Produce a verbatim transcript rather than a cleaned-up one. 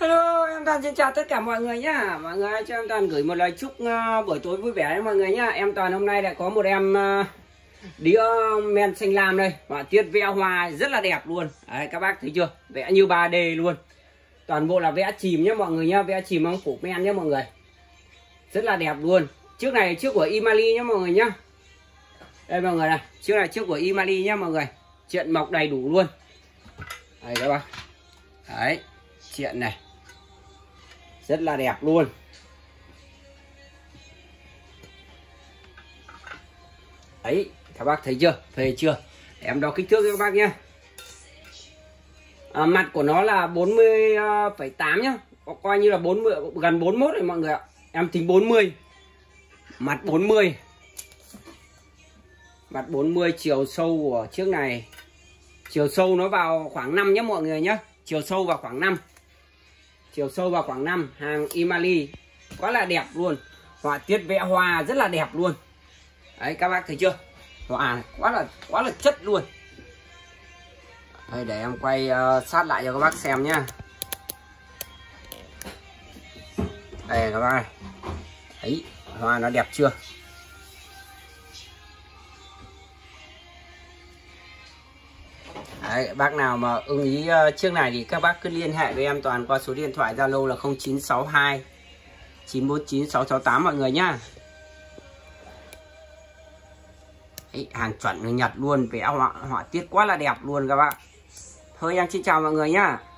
Hello, em Toàn xin chào tất cả mọi người nhá. Mọi người cho em Toàn gửi một lời chúc uh, buổi tối vui vẻ đấy mọi người nhá. Em Toàn hôm nay lại có một em uh, đĩa men xanh lam đây, họa tiết vẽ hoa rất là đẹp luôn. Đấy, các bác thấy chưa? Vẽ như ba D luôn. Toàn bộ là vẽ chìm nhá mọi người nhá, vẽ chìm bằng phủ men nhá mọi người. Rất là đẹp luôn. Chiếc này chiếc của Imali nhá mọi người nhá. Đây mọi người này, chiếc này chiếc của Imali nhá mọi người. Chuyện mọc đầy đủ luôn. Đây các bác. Đấy, chuyện này rất là đẹp luôn. Đấy, các bác thấy chưa? Phê chưa? Để em đo kích thước cho các bác nhé. À, mặt của nó là bốn mươi phẩy tám nhá. Có coi như là bốn mươi, gần bốn mươi mốt rồi mọi người ạ. Em tính bốn mươi. Mặt bốn mươi. Mặt bốn mươi, chiều sâu của chiếc này. Chiều sâu nó vào khoảng năm nhé mọi người nhé. Chiều sâu vào khoảng năm. Chiều sâu vào khoảng năm. Hàng Imali. Quá là đẹp luôn. Họa tiết vẽ hoa rất là đẹp luôn. Đấy các bác thấy chưa? Họa này quá là quá là chất luôn. Đây để em quay uh, sát lại cho các bác xem nhá. Đây các bác này. Đấy, hoa nó đẹp chưa? Đấy, bác nào mà ưng ý uh, chiếc này thì các bác cứ liên hệ với em Toàn qua số điện thoại Zalo là không chín sáu hai chín bốn chín sáu sáu tám mọi người nhá. Đấy, hàng chuẩn người Nhật luôn, vẽ họa, họa tiết quá là đẹp luôn các bạn. Thôi em xin chào mọi người nhá.